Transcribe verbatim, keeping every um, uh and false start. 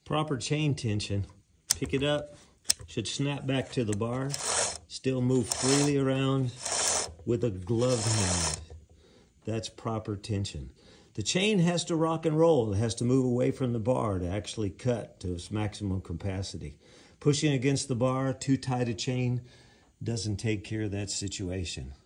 Proper chain tension. Pick it up, should snap back to the bar, still move freely around with a gloved hand. That's proper tension. The chain has to rock and roll. It has to move away from the bar to actually cut to its maximum capacity. Pushing against the bar, too tight a chain, doesn't take care of that situation.